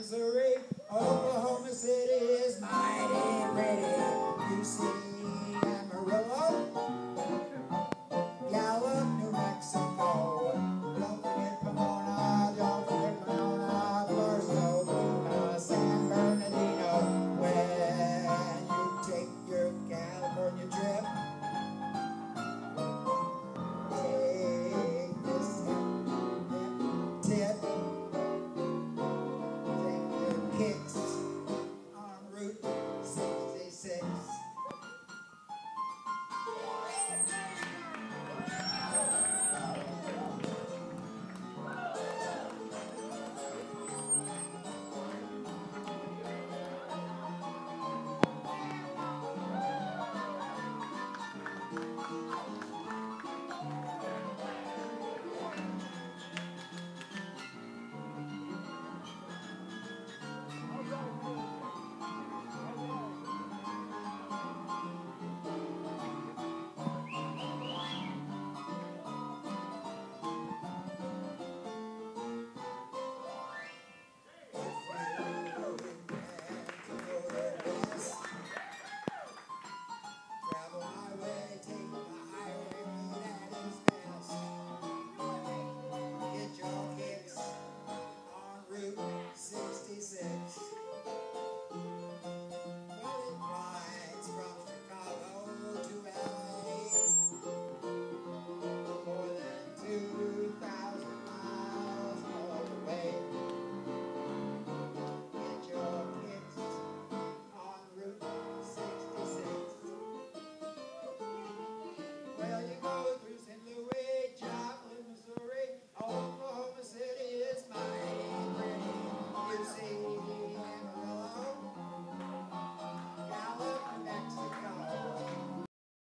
Missouri, Oklahoma City is mighty pretty. You see Amarillo, Gallup, New Mexico. Don't forget Pomona, don't forget Pomona, Barstow, San Bernardino. When you take your California trip, take this tip, take your kicks on Route 66. Travel my way, take the highway that is best. Get your kicks on Route 66.